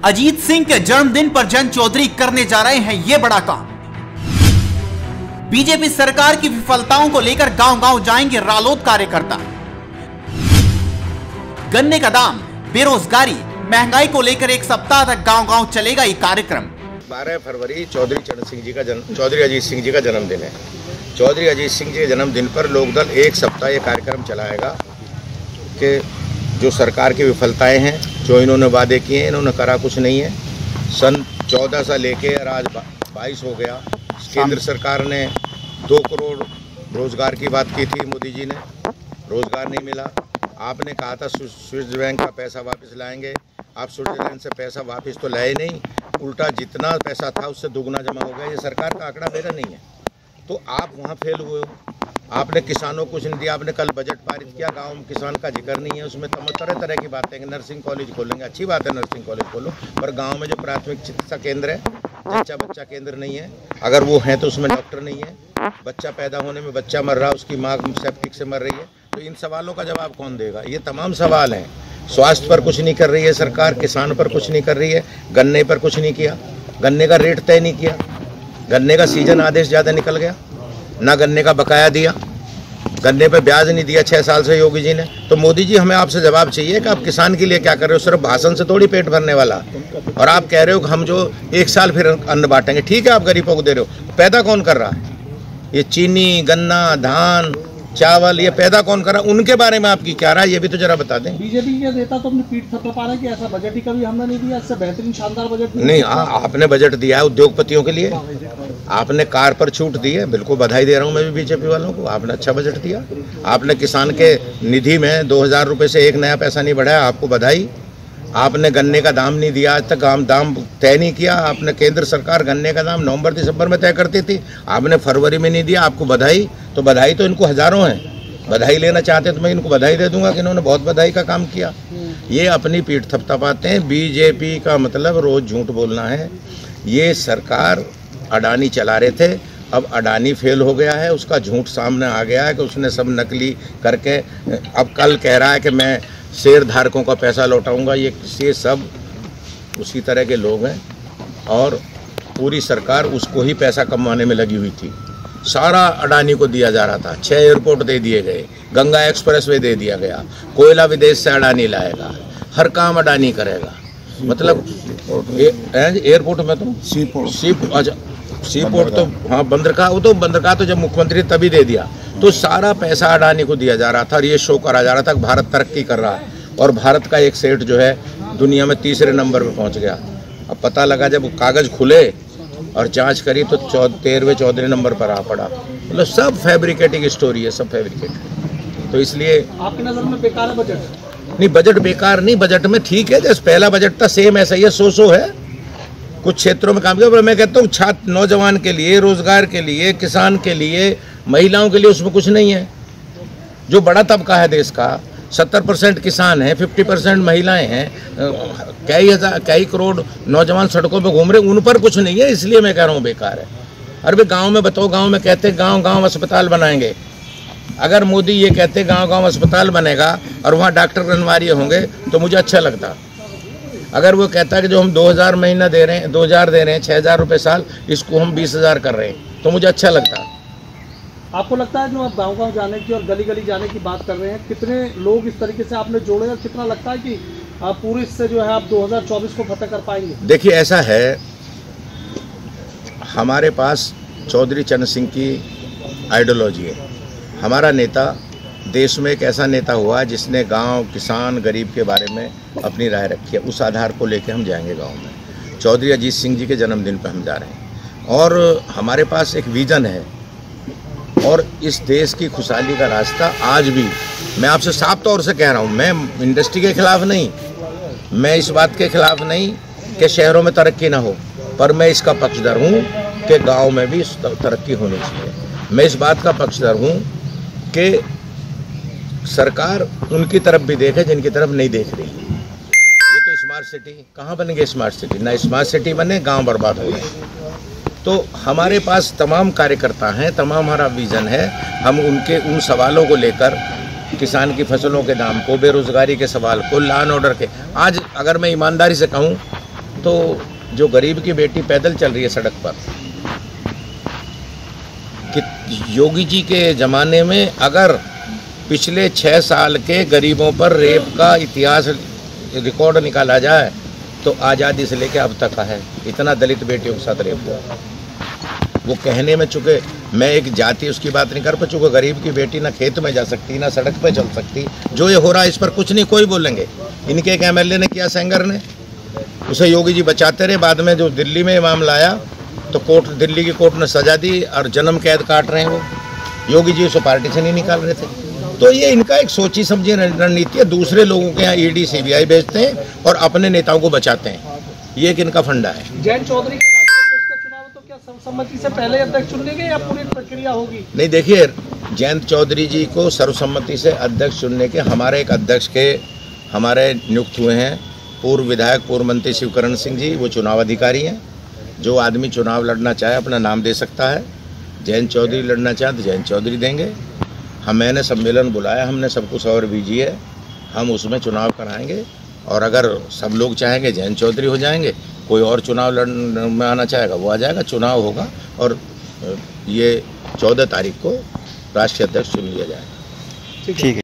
अजीत सिंह के जन्मदिन पर जयंत चौधरी करने जा रहे हैं ये बड़ा काम। बीजेपी सरकार की विफलताओं को लेकर गांव-गांव जाएंगे रालोद कार्यकर्ता। गन्ने का दाम, बेरोजगारी, महंगाई को लेकर एक सप्ताह तक गांव-गांव चलेगा ये कार्यक्रम। 12 फरवरी चौधरी अजीत सिंह जी का जन्मदिन है। चौधरी अजीत सिंह जी के जन्मदिन पर लोकदल एक सप्ताह ये कार्यक्रम चलाएगा कि जो सरकार की विफलताएं हैं, जो इन्होंने वादे किए हैं, इन्होंने करा कुछ नहीं है। सन 14 से लेके आज 22 हो गया। केंद्र सरकार ने 2 करोड़ रोजगार की बात की थी, मोदी जी ने, रोजगार नहीं मिला। आपने कहा था स्विस बैंक का पैसा वापस लाएंगे, आप स्विट्जरलैंड से पैसा वापस तो लाए नहीं, उल्टा जितना पैसा था उससे दुगना जमा हो गया। ये सरकार का आंकड़ा मेरा नहीं है, तो आप वहाँ फेल हुए हो। आपने किसानों को कुछ नहीं दिया। आपने कल बजट पारित किया, गांव में किसान का जिक्र नहीं है, उसमें तरह तरह की बातें हैं। नर्सिंग कॉलेज खोलेंगे, अच्छी बात है, नर्सिंग कॉलेज खोलो, पर गांव में जो प्राथमिक चिकित्सा केंद्र है, जच्चा बच्चा केंद्र नहीं है। अगर वो है तो उसमें डॉक्टर नहीं है। बच्चा पैदा होने में बच्चा मर रहा, उसकी माँ सेप्टिक से मर रही है। तो इन सवालों का जवाब कौन देगा? ये तमाम सवाल हैं। स्वास्थ्य पर कुछ नहीं कर रही है सरकार, किसान पर कुछ नहीं कर रही है, गन्ने पर कुछ नहीं किया, गन्ने का रेट तय नहीं किया, गन्ने का सीजन आदेश ज़्यादा निकल गया, ना गन्ने का बकाया दिया, गन्ने पे ब्याज नहीं दिया 6 साल से योगी जी ने। तो मोदी जी, हमें आपसे जवाब चाहिए कि आप किसान के लिए क्या कर रहे हो? सिर्फ भाषण से थोड़ी पेट भरने वाला। और आप कह रहे हो कि हम जो 1 साल फिर अन्न बांटेंगे, ठीक है, आप गरीबों को दे रहे हो, पैदा कौन कर रहा है? ये चीनी, गन्ना, धान, चावल, ये पैदा कौन कर रहा है? उनके बारे में आपकी क्या राय, ये भी तो जरा बता दें। बीजेपी के नेता तो अपनी पीठ थपथपा रहे हैं कि ऐसा बजट ही कभी हमने नहीं दिया, इससे बेहतरीन शानदार बजट नहीं। आपने बजट दिया है उद्योगपतियों के लिए, आपने कार पर छूट दी है, बिल्कुल बधाई दे रहा हूँ मैं भी बीजेपी वालों को। आपने अच्छा बजट दिया। आपने किसान के निधि में 2000 रुपये से एक नया पैसा नहीं बढ़ाया, आपको बधाई। आपने गन्ने का दाम नहीं दिया, आज तक दाम तय नहीं किया। आपने केंद्र सरकार गन्ने का दाम नवंबर दिसंबर में तय करती थी, आपने फरवरी में नहीं दिया, आपको बधाई। तो बधाई तो इनको हज़ारों हैं। बधाई लेना चाहते तो मैं इनको बधाई दे दूंगा कि इन्होंने बहुत बधाई का काम किया। ये अपनी पीठ थपथपाते हैं। बीजेपी का मतलब रोज़ झूठ बोलना है। ये सरकार अडानी चला रहे थे, अब अडानी फेल हो गया है, उसका झूठ सामने आ गया है कि उसने सब नकली करके अब कल कह रहा है कि मैं शेयर धारकों का पैसा लौटाऊंगा। ये सब उसी तरह के लोग हैं और पूरी सरकार उसको ही पैसा कमाने में लगी हुई थी। सारा अडानी को दिया जा रहा था। 6 एयरपोर्ट दे दिए गए, गंगा एक्सप्रेसवे दे दिया गया, कोयला विदेश से अडानी लाएगा, हर काम अडानी करेगा। मतलब एयरपोर्ट में तो सीपोर्ट तो हाँ, बंदरगाह, वो तो बंदरगाह तो जब मुख्यमंत्री तभी दे दिया। तो सारा पैसा अडानी को दिया जा रहा था और ये शो करा जा रहा था कि भारत तरक्की कर रहा है और भारत का एक सेठ जो है दुनिया में 3रे नंबर पे पहुंच गया। अब पता लगा जब कागज़ खुले और जांच करी तो 13वें 14वें नंबर पर आ पड़ा। मतलब सब फैब्रिकेटिंग स्टोरी है, सब फैब्रिकेट। तो इसलिए आपकी नज़र में बेकार है बजट? नहीं, बजट बेकार नहीं, बजट में ठीक है। जैसे पहला बजट था सेम ऐसा ही है, सो है। कुछ क्षेत्रों में काम किया, पर मैं कहता हूँ छात्र, नौजवान के लिए, रोजगार के लिए, किसान के लिए, महिलाओं के लिए उसमें कुछ नहीं है। जो बड़ा तबका है देश का, 70% किसान हैं, 50% महिलाएं हैं, कई करोड़ नौजवान सड़कों पे घूम रहे, उन पर कुछ नहीं है। इसलिए मैं कह रहा हूँ बेकार है। अरे भाई, गाँव में बताओ, गाँव में कहते गाँव अस्पताल बनाएंगे। अगर मोदी ये कहते गाँव अस्पताल बनेगा और वहाँ डॉक्टर बनवारी होंगे तो मुझे अच्छा लगता। अगर वो कहता है कि जो हम 2000 महीना दे रहे हैं, 2000 दे रहे हैं, 6000 रुपये साल, इसको हम 20000 कर रहे हैं, तो मुझे अच्छा लगता। आपको लगता है जो आप गांव-गांव जाने की और गली-गली जाने की बात कर रहे हैं, कितने लोग इस तरीके से आपने जोड़े और कितना लगता है कि आप पूरी इससे जो है आप 2024 को फतह कर पाएंगे? देखिए, ऐसा है, हमारे पास चौधरी चरण सिंह की आइडियोलॉजी है। हमारा नेता देश में एक ऐसा नेता हुआ जिसने गांव, किसान, गरीब के बारे में अपनी राय रखी है। उस आधार को लेकर हम जाएंगे गांव में। चौधरी अजीत सिंह जी के जन्मदिन पर हम जा रहे हैं और हमारे पास एक विज़न है और इस देश की खुशहाली का रास्ता आज भी, मैं आपसे साफ तौर से कह रहा हूँ, मैं इंडस्ट्री के खिलाफ नहीं, मैं इस बात के खिलाफ नहीं कि शहरों में तरक्की ना हो, पर मैं इसका पक्षधर हूँ कि गाँव में भी तरक्की होनी चाहिए। मैं इस बात का पक्षधर हूँ कि सरकार उनकी तरफ भी देखे जिनकी तरफ नहीं देख रही। ये तो स्मार्ट सिटी कहाँ बनेंगे? स्मार्ट सिटी ना, स्मार्ट सिटी बने, गांव बर्बाद हो गए। तो हमारे पास तमाम कार्यकर्ता हैं, तमाम हमारा विज़न है। हम उन सवालों को लेकर, किसान की फसलों के दाम को, बेरोजगारी के सवाल को, लॉ एंड ऑर्डर के, आज अगर मैं ईमानदारी से कहूँ तो जो गरीब की बेटी पैदल चल रही है सड़क पर, कि योगी जी के ज़माने में अगर पिछले 6 साल के गरीबों पर रेप का इतिहास रिकॉर्ड निकाला जाए तो आज़ादी से लेकर अब तक का है, इतना दलित बेटियों के साथ रेप हुआ। वो कहने में, चूँकि मैं एक जाति उसकी बात नहीं कर पा, चूँकि गरीब की बेटी ना खेत में जा सकती ना सड़क पे चल सकती, जो ये हो रहा है इस पर कुछ नहीं कोई बोलेंगे। इनके एक एमएलए ने किया, सेंगर ने, उसे योगी जी बचाते रहे। बाद में जो दिल्ली में मामला आया तो दिल्ली की कोर्ट ने सजा दी और जन्म कैद काट रहे हैं वो। योगी जी उसे पार्टी से नहीं निकाल रहे थे। तो ये इनका एक सोची समझी रणनीति है, दूसरे लोगों के यहाँ ईडी सीबीआई भेजते हैं और अपने नेताओं को बचाते हैं, ये एक इनका फंडा है। जयंत चौधरी का राष्ट्रीय अध्यक्ष का चुनाव तो क्या सर्वसम्मति से पहले अध्यक्ष चुन लेंगे या पूरी प्रक्रिया होगी? नहीं, देखिए, जयंत चौधरी जी को सर्वसम्मति से अध्यक्ष चुनने के हमारे एक अध्यक्ष के हमारे नियुक्त हुए हैं, पूर्व विधायक पूर्व मंत्री शिवकरण सिंह जी, वो चुनाव अधिकारी हैं। जो आदमी चुनाव लड़ना चाहे अपना नाम दे सकता है। जयंत चौधरी लड़ना चाहे तो जयंत चौधरी देंगे। मैंने सम्मेलन बुलाया, हमने सब कुछ और बीजी है, हम उसमें चुनाव कराएंगे। और अगर सब लोग चाहेंगे जयंत चौधरी हो जाएंगे, कोई और चुनाव लड़ने में आना चाहेगा वो आ जाएगा, चुनाव होगा और ये 14 तारीख को राष्ट्रीय अध्यक्ष चुन लिया जाएगा। ठीक है।